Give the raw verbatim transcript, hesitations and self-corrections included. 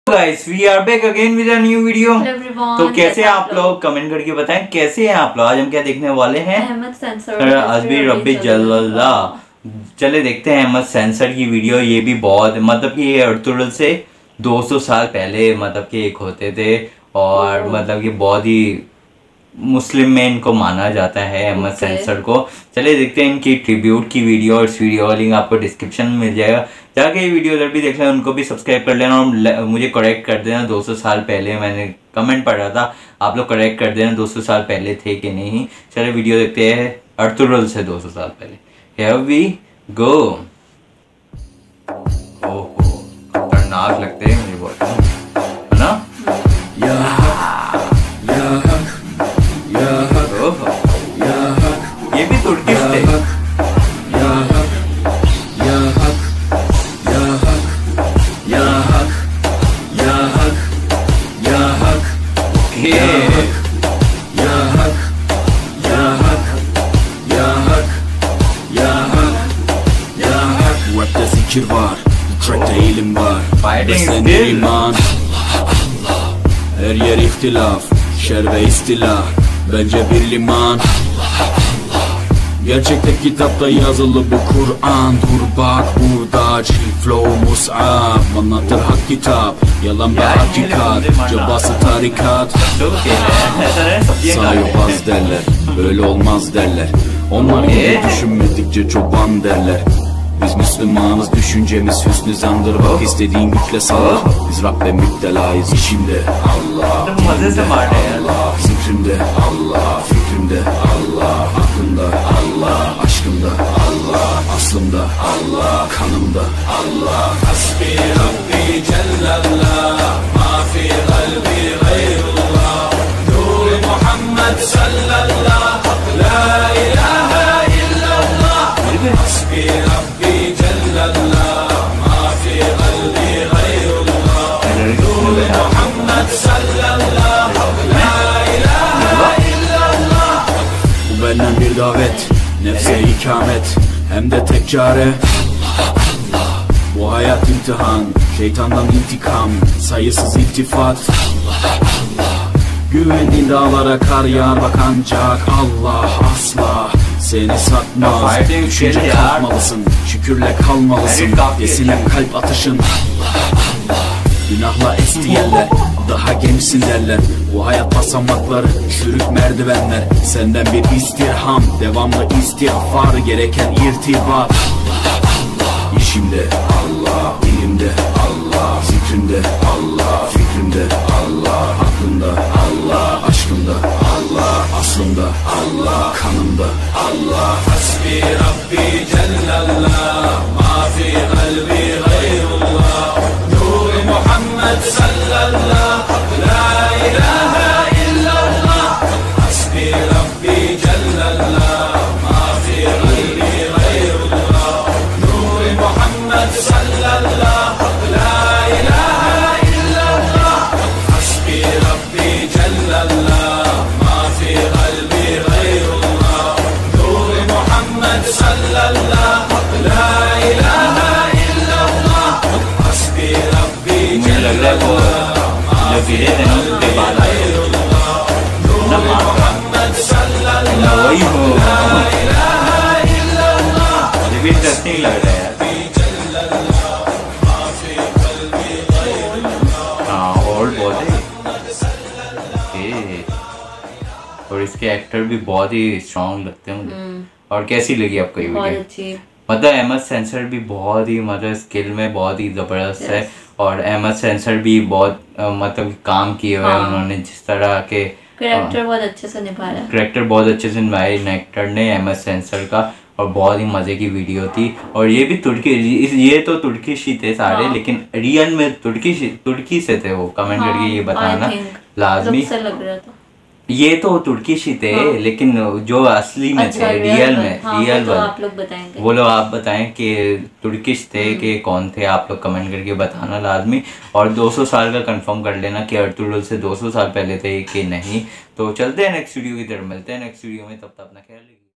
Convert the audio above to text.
Guys we are back again with a new video. तो कैसे हैं आप लोग, कमेंट करके बताएं कैसे हैं आप लोग। आज हम क्या देखने वाले हैं, अहमद सेंसर अजबी रब्बी जल्ला। चले देखते हैं अहमद सेंसर की वीडियो। ये भी बहुत मतलब कि ये अर्तुगरुल से दो सौ साल पहले मतलब कि एक होते थे और मतलब कि बहुत ही मुस्लिम में इनको माना जाता है अहमद okay. सेंसर को। चले देखते हैं इनकी ट्रिब्यूट की वीडियो और इस वीडियो का लिंक आपको डिस्क्रिप्शन में मिल जाएगा। जाके ये वीडियो उधर भी देख लें, उनको भी सब्सक्राइब कर लेना और मुझे करेक्ट कर देना। दो सौ साल पहले मैंने कमेंट पढ़ा था, आप लोग करेक्ट कर देना दो सौ साल पहले थे कि नहीं। चले वीडियो देखते हैं अर्तुगरुल से दो सौ साल पहले। Here we go। ओहो खतरनाक लगते हैं मुझे बहुत, है ना। ये भी तुर्किश थे। Rap'te zikir var, track'te ilim var. Beslenir iman. Her yer ihtilaf, şer ve istila. Bence bir liman. Gerçekte kitapta yazılı bu Kur'an. Dur bak burada cilt flow mus'ab. Anlatır hak kitap, yalan ve hakikat. Cabası tarikat. Sağ yok az derler, böyle olmaz derler. Onlar gibi düşünmedikçe çoban derler. Biz Müslümanız, düşüncemiz hüsnü zandır. Bak istediğin güçle sağır. Biz Rabbe müptelayız. İşimde Allah, dilimde Allah, zikrimde Allah, fikrimde Allah, aklımda Allah, aşkımda Allah, aslımda Allah, kanımda Allah. Hasbi Rabbi Cellallah, ma fi kalbi gayrullah. Nur Muhammed sallallah, la ilahe illallah. Hasbi Rabbi Cellallah, ma fi kalbi gayrullah. Nur Muhammed sallallah, la ilahe illallah. Bu benden bir davet, nefse ikamet, hem de tek çare Allah Allah. Bu hayat imtihan, şeytandan intikam, sayısız iltifat Allah Allah. Güvendiğin dağlara kar yağar bak ancak Allah asla seni satmaz. Düşünce kalkmalısın, şükürle kalmalısın. Desine kalp atışın Allah Allah. Günahla esti yerler, daha gençsin derler. Bu hayat basamakları, çürük merdivenler. Senden bir istirham, devamlı istiğfar. Gereken irtibat Allah Allah. İşimde Allah, dilimde Allah, zikrimde Allah, fikrimde Allah, aklımda Allah, aşkımda Allah, aslımda Allah, kanımda Allah. Hasbi Rabbi Cellallah, ma fi kalbi gayrullah. Nur Muhammed sallallah, la ilahe illallah. Hasbi Rabbi Cellallah, ma fi kalbi gayrullah. Nur Muhammed sallallah, la ilahe illallah. Hasbi Rabbi Cellallah, ma fi kalbi gayrullah. Nur Muhammed sallallah, la ilahe illallah. Hasbi Rabbi Cellallah, ma fi kalbi gayrullah. Nur Muhammed sallallah, la ilahe illallah. ये भी इंटरेस्टिंग लग रहा है यार। हाँ और बहुत है। और इसके एक्टर भी बहुत ही स्ट्रॉन्ग लगते हैं मुझे। और कैसी लगी आपको ये वीडियो? मतलब अहमद सेंसर भी बहुत ही मतलब स्किल में बहुत ही जबरदस्त है। और अहमद सेंसर भी बहुत मतलब काम किए हुए हैं उन्होंने, जिस तरह के कैरेक्टर बहुत अच्छे से निभाया कैरेक्टर बहुत अच्छे से निभाया इन एक्टर ने अहमद सेंसर का। और बहुत ही मजे की वीडियो थी। और ये भी तुर्की, ये तो तुर्किश ही थे सारे। हाँ। लेकिन रियल में तुर्किश तुर्की से थे वो। कमेंट हाँ, करके ये बताना लाजमी। लग रहा था ये तो तुर्किश ही थे। हाँ। लेकिन जो असली में अच्छा, थे रियल में, हाँ, रियल वो तो आप लोग बताएंगे। वो लोग आप बताएं कि तुर्किश थे कि कौन थे। आप लोग कमेंट करके बताना लाजमी। और दो सौ साल का कंफर्म कर लेना कि अर्तुगरुल से दो सौ साल पहले थे कि नहीं। तो चलते हैं नेक्स्ट वीडियो की तरफ, मिलते हैं नेक्स्ट वीडियो में। तब तक अपना ख्याल रखिए।